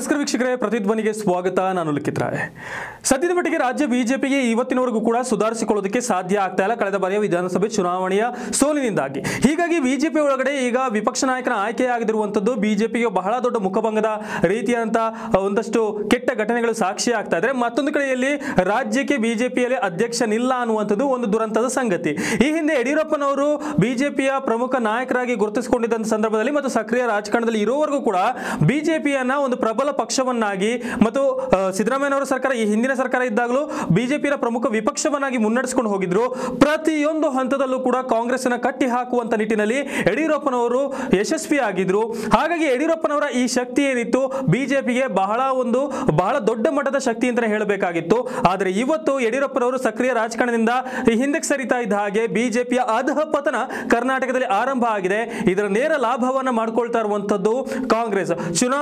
ನಮಸ್ಕಾರ ವೀಕ್ಷಕರೇ, ಪ್ರತಿಧ್ವನಿಗೆ ಸ್ವಾಗತ. ನಾನು ಲಿಖಿತ್ ರಾಯ್. ಸದ್ಯದ ಮಟ್ಟಿಗೆ ರಾಜ್ಯ ಬಿಜೆಪಿಗೆ ಇವತ್ತಿನವರೆಗೂ ಕೂಡ ಸುಧಾರಿಸಿಕೊಳ್ಳೋದಕ್ಕೆ ಸಾಧ್ಯ ಆಗ್ತಾ ಇಲ್ಲ, ಕಳೆದ ಬಾರಿಯ ವಿಧಾನಸಭೆ ಚುನಾವಣೆಯ ಸೋಲಿನಿಂದಾಗಿ. ಹೀಗಾಗಿ ಬಿಜೆಪಿ ಒಳಗಡೆ ಈಗ ವಿಪಕ್ಷ ನಾಯಕನ ಆಯ್ಕೆಯಾಗಿರುವಂಥದ್ದು ಬಿಜೆಪಿಗೆ ಬಹಳ ದೊಡ್ಡ ಮುಖಭಂಗದ ರೀತಿಯಾದಂಥ ಒಂದಷ್ಟು ಕೆಟ್ಟ ಘಟನೆಗಳು ಸಾಕ್ಷಿ ಆಗ್ತಾ ಇದ್ರೆ, ಮತ್ತೊಂದು ಕಡೆಯಲ್ಲಿ ರಾಜ್ಯಕ್ಕೆ ಬಿಜೆಪಿಯಲ್ಲಿ ಅಧ್ಯಕ್ಷನಿಲ್ಲ ಅನ್ನುವಂಥದ್ದು ಒಂದು ದುರಂತದ ಸಂಗತಿ. ಈ ಹಿಂದೆ ಯಡಿಯೂರಪ್ಪನವರು ಬಿಜೆಪಿಯ ಪ್ರಮುಖ ನಾಯಕರಾಗಿ ಗುರುತಿಸಿಕೊಂಡಿದ್ದ ಸಂದರ್ಭದಲ್ಲಿ ಮತ್ತು ಸಕ್ರಿಯ ರಾಜಕಾರಣದಲ್ಲಿ ಇರೋವರೆಗೂ ಕೂಡ ಬಿಜೆಪಿಯನ್ನ ಒಂದು ಪ್ರಬಲ ಪಕ್ಷವನ್ನಾಗಿ ಮತ್ತು ಸಿದ್ದರಾಮಯ್ಯನವರ ಸರ್ಕಾರ ಈ ಹಿಂದಿನ ಸರ್ಕಾರ ಇದ್ದಾಗಲೂ ಬಿಜೆಪಿಯ ಪ್ರಮುಖ ವಿಪಕ್ಷವನ್ನಾಗಿ ಮುನ್ನಡೆಸಿಕೊಂಡು ಹೋಗಿದ್ರು. ಪ್ರತಿಯೊಂದು ಹಂತದಲ್ಲೂ ಕೂಡ ಕಾಂಗ್ರೆಸ್ ಅನ್ನು ಕಟ್ಟಿ ಹಾಕುವಂತ ನಿಟ್ಟಿನಲ್ಲಿ ಯಡಿಯೂರಪ್ಪನವರು ಯಶಸ್ವಿಯಾಗಿದ್ರು. ಹಾಗಾಗಿ ಯಡಿಯೂರಪ್ಪನವರ ಈ ಶಕ್ತಿ ಏನಿತ್ತು ಬಿಜೆಪಿಗೆ ಬಹಳ ದೊಡ್ಡ ಮಟ್ಟದ ಶಕ್ತಿ ಅಂತ ಹೇಳಬೇಕಾಗಿತ್ತು. ಆದರೆ ಇವತ್ತು ಯಡಿಯೂರಪ್ಪನವರು ಸಕ್ರಿಯ ರಾಜಕಾರಣದಿಂದ ಹಿಂದಕ್ಕೆ ಸರಿತಾ ಇದ್ದ ಹಾಗೆ ಬಿಜೆಪಿಯ ಅಧಃಪತನ ಕರ್ನಾಟಕದಲ್ಲಿ ಆರಂಭ ಆಗಿದೆ. ಇದರ ನೇರ ಲಾಭವನ್ನ ಮಾಡ್ಕೊಳ್ತಾ ಇರುವಂತದ್ದು ಕಾಂಗ್ರೆಸ್.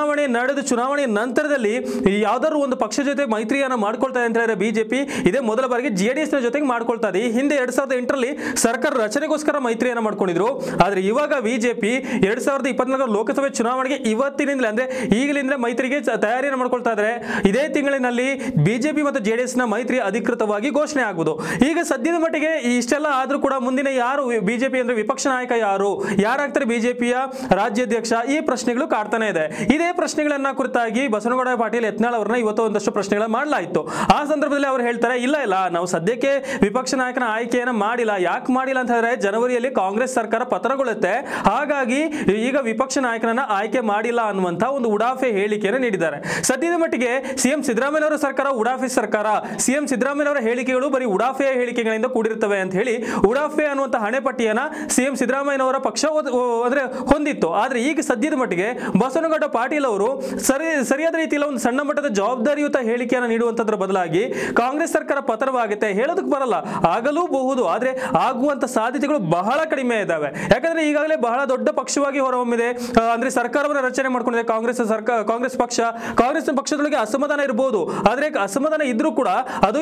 ಚುನಾವಣೆ ನಂತರದಲ್ಲಿ ಯಾವ್ದಾದ್ರು ಒಂದು ಪಕ್ಷ ಜೊತೆ ಮೈತ್ರಿಯನ್ನ ಮಾಡ್ಕೊಳ್ತಾ ಇದೆ ಅಂತ ಹೇಳಿದ್ರೆ ಬಿಜೆಪಿ ಇದೇ ಮೊದಲ ಬಾರಿಗೆ ಜೆಡಿಎಸ್ ನ ಜೊತೆಗೆ ಮಾಡ್ಕೊಳ್ತಾ ಇದೆ. ಈ ಹಿಂದೆ 2008ರಲ್ಲಿ ಸರ್ಕಾರ ರಚನೆಗೋಸ್ಕರ ಮೈತ್ರಿಯನ್ನ ಮಾಡ್ಕೊಂಡಿದ್ರು. ಆದ್ರೆ ಇವಾಗ ಬಿಜೆಪಿ 2024 ಲೋಕಸಭೆ ಚುನಾವಣೆಗೆ ಇವತ್ತಿನಿಂದಲೇ ಅಂದ್ರೆ ಈಗಲಿಂದಲೇ ಮೈತ್ರಿಗೆ ತಯಾರಿಯನ್ನು ಮಾಡ್ಕೊಳ್ತಾ ಇದ್ದಾರೆ. ಇದೇ ತಿಂಗಳಿನಲ್ಲಿ ಬಿಜೆಪಿ ಮತ್ತು ಜೆಡಿಎಸ್ ನ ಮೈತ್ರಿ ಅಧಿಕೃತವಾಗಿ ಘೋಷಣೆ ಆಗುವುದು. ಈಗ ಸದ್ಯದ ಮಟ್ಟಿಗೆ ಇಷ್ಟೆಲ್ಲ ಆದ್ರೂ ಕೂಡ ಮುಂದಿನ ಯಾರು ಬಿಜೆಪಿ ಅಂದ್ರೆ ವಿಪಕ್ಷ ನಾಯಕ ಯಾರಾಗ್ತಾರೆ ಬಿಜೆಪಿಯ ರಾಜ್ಯಾಧ್ಯಕ್ಷ, ಈ ಪ್ರಶ್ನೆಗಳು ಕಾಡ್ತಾನೆ ಇದೆ. ಇದೇ ಪ್ರಶ್ನೆಗಳನ್ನ ಕುರಿತಾಗಿ ಬಸವನಗೌಡ ಪಾಟೀಲ್ ಯತ್ನಾಳ್ ಅವರನ್ನ ಇವತ್ತು ಒಂದಷ್ಟು ಪ್ರಶ್ನೆಗಳನ್ನ ಮಾಡಲಾಯಿತು. ಆ ಸಂದರ್ಭದಲ್ಲಿ ಅವರು ಹೇಳ್ತಾರೆ, ಇಲ್ಲ ನಾವು ಸದ್ಯಕ್ಕೆ ವಿಪಕ್ಷ ನಾಯಕನ ಆಯ್ಕೆಯನ್ನ ಮಾಡಿಲ್ಲ. ಯಾಕೆ ಮಾಡಿಲ್ಲ ಅಂತ ಹೇಳಿದ್ರೆ ಜನವರಿಯಲ್ಲಿ ಕಾಂಗ್ರೆಸ್ ಸರ್ಕಾರ ಪತನಗೊಳ್ಳುತ್ತೆ, ಹಾಗಾಗಿ ಈಗ ವಿಪಕ್ಷ ನಾಯಕನನ್ನ ಆಯ್ಕೆ ಮಾಡಿಲ್ಲ ಅನ್ನುವಂತ ಒಂದು ಉಡಾಫೆ ಹೇಳಿಕೆಯನ್ನು ನೀಡಿದ್ದಾರೆ. ಸದ್ಯದ ಮಟ್ಟಿಗೆ ಸಿಎಂ ಸಿದ್ದರಾಮಯ್ಯನವರ ಸರ್ಕಾರ ಉಡಾಫೆ ಸರ್ಕಾರ. ಸಿಎಂ ಸಿದ್ದರಾಮಯ್ಯನವರ ಹೇಳಿಕೆಗಳು ಬರೀ ಉಡಾಫೆಯ ಹೇಳಿಕೆಗಳಿಂದ ಕೂಡಿರುತ್ತವೆ ಅಂತ ಹೇಳಿ ಉಡಾಫೆ ಅನ್ನುವಂತ ಹಣೆಪಟ್ಟಿಯನ್ನ ಸಿಎಂ ಸಿದ್ದರಾಮಯ್ಯನವರ ಪಕ್ಷ ಅಂದ್ರೆ ಹೊಂದಿತ್ತು. ಆದ್ರೆ ಈಗ ಸದ್ಯದ ಮಟ್ಟಿಗೆ ಬಸವನಗೌಡ ಪಾಟೀಲ್ ಅವರು ಸರಿಯಾದ ರೀತಿಯಲ್ಲಿ ಒಂದು ಸಣ್ಣ ಮಟ್ಟದ ಜವಾಬ್ದಾರಿಯುತ ಹೇಳಿಕೆಯನ್ನು ನೀಡುವಂತದ್ರ ಬದಲಾಗಿ ಕಾಂಗ್ರೆಸ್ ಸರ್ಕಾರ ಪತನವಾಗುತ್ತೆ ಹೇಳೋದಕ್ಕೆ ಬರಲ್ಲ, ಆಗಲೂಬಹುದು, ಆದ್ರೆ ಆಗುವಂತ ಸಾಧ್ಯತೆಗಳು ಬಹಳ ಕಡಿಮೆ ಇದಾವೆ. ಯಾಕಂದ್ರೆ ಈಗಾಗಲೇ ಬಹಳ ದೊಡ್ಡ ಪಕ್ಷವಾಗಿ ಹೊರಹೊಮ್ಮಿದೆ. ಅಂದ್ರೆ ಸರ್ಕಾರವನ್ನು ರಚನೆ ಮಾಡ್ಕೊಂಡಿದೆ ಕಾಂಗ್ರೆಸ್ ಪಕ್ಷ. ಕಾಂಗ್ರೆಸ್ ಪಕ್ಷದೊಳಗೆ ಅಸಮಾಧಾನ ಇರಬಹುದು, ಆದ್ರೆ ಅಸಮಾಧಾನ ಇದ್ರೂ ಕೂಡ ಅದು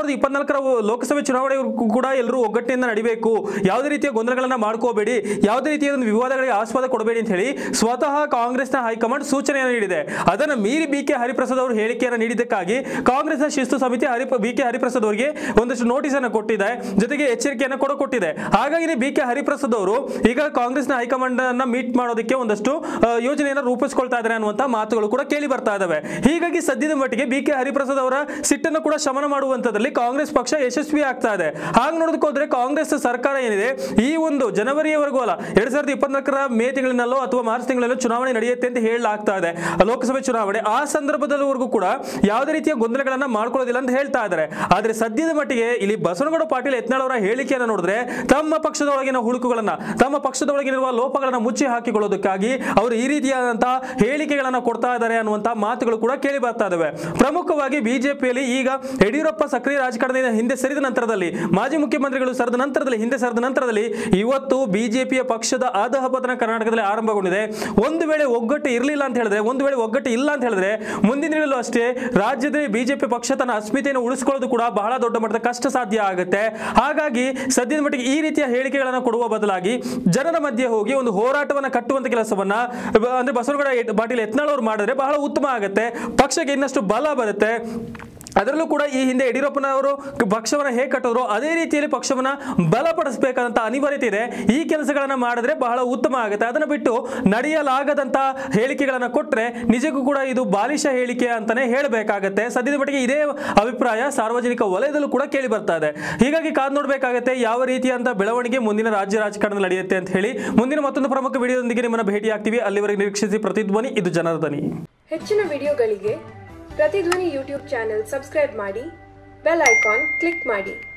2024 ಲೋಕಸಭೆ ಚುನಾವಣೆ ಕೂಡ ಎಲ್ಲರೂ ಒಗ್ಗಟ್ಟಿನಿಂದ ನಡಿಬೇಕು, ಯಾವುದೇ ರೀತಿಯ ಗೊಂದಲಗಳನ್ನ ಮಾಡ್ಕೋಬೇಡಿ, ಯಾವುದೇ ರೀತಿಯ ಒಂದು ವಿವಾದಗಳಿಗೆ ಆಸ್ಪದ ಕೊಡಬೇಡಿ ಅಂತ ಹೇಳಿ ಸ್ವತಃ ಕಾಂಗ್ರೆಸ್ನ ಹೈಕಮಾಂಡ್ ಸೂಚನೆಯನ್ನು ನೀಡಿದೆ. ಅದನ್ನು ಮೀರಿ ಬಿಕೆ ಹರಿಪ್ರಸಾದ್ ಅವರು ಹೇಳಿಕೆಯನ್ನು ನೀಡಿದ್ದಕ್ಕಾಗಿ ಕಾಂಗ್ರೆಸ್ನ ಶಿಸ್ತು ಸಮಿತಿ ಬಿಕೆ ಹರಿಪ್ರಸಾದ್ ಅವರಿಗೆ ಒಂದಷ್ಟು ನೋಟಿಸ್ ಅನ್ನು ಕೊಟ್ಟಿದೆ, ಜೊತೆಗೆ ಎಚ್ಚರಿಕೆಯನ್ನು ಕೊಟ್ಟಿದೆ. ಹಾಗಾಗಿ ಬಿಕೆ ಹರಿಪ್ರಸಾದ್ ಅವರು ಈಗ ಕಾಂಗ್ರೆಸ್ನ ಹೈಕಮಾಂಡ್ ಅನ್ನ ಮೀಟ್ ಮಾಡೋದಕ್ಕೆ ಒಂದಷ್ಟು ಯೋಜನೆಯನ್ನು ರೂಪಿಸಿಕೊಳ್ತಾ ಇದ್ದಾರೆ ಅನ್ನುವಂತ ಮಾತುಗಳು ಕೂಡ ಕೇಳಿ ಬರ್ತಾ ಇದಾವೆ. ಹೀಗಾಗಿ ಸದ್ಯದ ಮಟ್ಟಿಗೆ ಬಿಕೆ ಹರಿಪ್ರಸಾದ್ ಅವರ ಸಿಟ್ಟನ್ನು ಕೂಡ ಶಮನ ಮಾಡುವಂತದ್ರಲ್ಲಿ ಕಾಂಗ್ರೆಸ್ ಪಕ್ಷ ಯಶಸ್ವಿ ಆಗ್ತಾ ಇದೆ. ಹಾಗೆ ನೋಡೋದಕ್ಕೆ ಹೋದ್ರೆ ಕಾಂಗ್ರೆಸ್ ಸರ್ಕಾರ ಏನಿದೆ ಈ ಒಂದು ಜನವರಿಯವರೆಗೂ ಅಲ್ಲ 2024 ಮೇ ತಿಂಗಳಿನಲ್ಲೋ ಅಥವಾ ಮಾರ್ಚ್ ತಿಂಗಳಲ್ಲೋ ಚುನಾವಣೆ ನಡೆಯುತ್ತೆ ಅಂತ ಹೇಳಲಾಗ್ತಾ ಇದೆ, ಲೋಕಸಭೆ ಚುನಾವಣೆ. ಆ ಸಂದರ್ಭದಲ್ಲಿವರೆಗೂ ಕೂಡ ಯಾವುದೇ ರೀತಿಯ ಗೊಂದಲಗಳನ್ನ ಮಾಡ್ಕೊಳ್ಳೋದಿಲ್ಲ ಅಂತ ಹೇಳ್ತಾ ಇದ್ದಾರೆ. ಆದ್ರೆ ಸದ್ಯದ ಮಟ್ಟಿಗೆ ಇಲ್ಲಿ ಬಸವನಗೌಡ ಪಾಟೀಲ್ ಯತ್ನಾಳ್ ಅವರ ಹೇಳಿಕೆಯನ್ನು ನೋಡಿದ್ರೆ ತಮ್ಮ ಪಕ್ಷದೊಳಗಿನ ಹುಳುಕುಗಳನ್ನ, ತಮ್ಮ ಪಕ್ಷದೊಳಗಿರುವ ಲೋಪಗಳನ್ನ ಮುಚ್ಚಿ ಹಾಕಿಕೊಳ್ಳೋದಕ್ಕಾಗಿ ಅವರು ಈ ರೀತಿಯಾದಂತಹ ಹೇಳಿಕೆಗಳನ್ನ ಕೊಡ್ತಾ ಇದ್ದಾರೆ ಅನ್ನುವಂತಹ ಮಾತುಗಳು ಕೂಡ ಕೇಳಿ ಬರ್ತಾ ಇದಾವೆ. ಪ್ರಮುಖವಾಗಿ ಬಿಜೆಪಿಯಲ್ಲಿ ಈಗ ಯಡಿಯೂರಪ್ಪ ಸಕ್ರಿಯ ರಾಜಕಾರಣದಿಂದ ಹಿಂದೆ ಸರಿದ ನಂತರದಲ್ಲಿ, ಮಾಜಿ ಮುಖ್ಯಮಂತ್ರಿಗಳು ಹಿಂದೆ ಸರಿದ ನಂತರದಲ್ಲಿ ಇವತ್ತು ಬಿಜೆಪಿಯ ಪಕ್ಷದ ಅಧಃಪತನ ಕರ್ನಾಟಕದಲ್ಲಿ ಆರಂಭಗೊಂಡಿದೆ. ಒಂದು ವೇಳೆ ಒಗ್ಗಟ್ಟು ಇರಲಿಲ್ಲ ಅಂತ ಹೇಳಿದ್ರೆ, ಒಂದು ವೇಳೆ ಒಗ್ಗಟ್ಟು ಇಲ್ಲ ಅಂತ ಹೇಳಿದ್ರೆ ಮುಂದಿನ ದಿನದಲ್ಲೂ ಅಷ್ಟೇ ರಾಜ್ಯದಲ್ಲಿ ಬಿಜೆಪಿ ಪಕ್ಷ ತನ್ನ ಅಸ್ಮಿತೆಯನ್ನು ಉಳಿಸಿಕೊಳ್ಳೋದು ಕೂಡ ಬಹಳ ದೊಡ್ಡ ಮಟ್ಟದ ಕಷ್ಟ ಸಾಧ್ಯ ಆಗುತ್ತೆ. ಹಾಗಾಗಿ ಸದ್ಯದ ಮಟ್ಟಿಗೆ ಈ ರೀತಿಯ ಹೇಳಿಕೆಗಳನ್ನು ಕೊಡುವ ಬದಲಾಗಿ ಜನರ ಮಧ್ಯೆ ಹೋಗಿ ಒಂದು ಹೋರಾಟವನ್ನ ಕಟ್ಟುವಂತ ಕೆಲಸವನ್ನ ಅಂದ್ರೆ ಬಸವನಗೌಡ ಪಾಟೀಲ್ ಯತ್ನಾಳ್ ಅವರು ಮಾಡಿದ್ರೆ ಬಹಳ ಉತ್ತಮ ಆಗುತ್ತೆ, ಪಕ್ಷಕ್ಕೆ ಇನ್ನಷ್ಟು ಬಲ ಬರುತ್ತೆ. ಅದರಲ್ಲೂ ಕೂಡ ಈ ಹಿಂದೆ ಯಡಿಯೂರಪ್ಪನವರು ಪಕ್ಷವನ್ನ ಹೇಗೆ ಕಟ್ಟಿದ್ರು ಅದೇ ರೀತಿಯಲ್ಲಿ ಪಕ್ಷವನ್ನ ಬಲಪಡಿಸಬೇಕಾದಂತ ಅನಿವಾರ್ಯತೆ ಇದೆ. ಈ ಕೆಲಸಗಳನ್ನ ಮಾಡಿದ್ರೆ ಬಹಳ ಉತ್ತಮ ಆಗುತ್ತೆ. ಅದನ್ನ ಬಿಟ್ಟು ನಡೆಯಲಾಗದಂತ ಹೇಳಿಕೆಗಳನ್ನ ಕೊಟ್ರೆ ನಿಜಕ್ಕೂ ಕೂಡ ಇದು ಬಾಲಿಶ ಹೇಳಿಕೆ ಅಂತಾನೆ ಹೇಳಬೇಕಾಗತ್ತೆ. ಸದ್ಯದ ಮಟ್ಟಿಗೆ ಇದೇ ಅಭಿಪ್ರಾಯ ಸಾರ್ವಜನಿಕ ವಲಯದಲ್ಲೂ ಕೂಡ ಕೇಳಿ ಬರ್ತಾ ಇದೆ. ಹೀಗಾಗಿ ಕಾದು ನೋಡ್ಬೇಕಾಗತ್ತೆ ಯಾವ ರೀತಿಯಂತ ಬೆಳವಣಿಗೆ ಮುಂದಿನ ರಾಜ್ಯ ರಾಜಕಾರಣದಲ್ಲಿ ನಡೆಯುತ್ತೆ ಅಂತ ಹೇಳಿ. ಮುಂದಿನ ಮತ್ತೊಂದು ಪ್ರಮುಖ ವಿಡಿಯೋದೊಂದಿಗೆ ನಿಮ್ಮನ್ನ ಭೇಟಿ ಆಗ್ತೀವಿ. ಅಲ್ಲಿವರೆಗೆ ನಿರೀಕ್ಷಿಸಿ ಪ್ರತಿಧ್ವನಿ, ಇದು ಜನರ ಧ್ವನಿ. ಹೆಚ್ಚಿನ ವಿಡಿಯೋಗಳಿಗೆ ಪ್ರತಿಧ್ವನಿ ಯೂಟ್ಯೂಬ್ ಚಾನೆಲ್ ಸಬ್ಸ್ಕ್ರೈಬ್ ಮಾಡಿ, ಬೆಲ್ ಐಕಾನ್ ಕ್ಲಿಕ್ ಮಾಡಿ.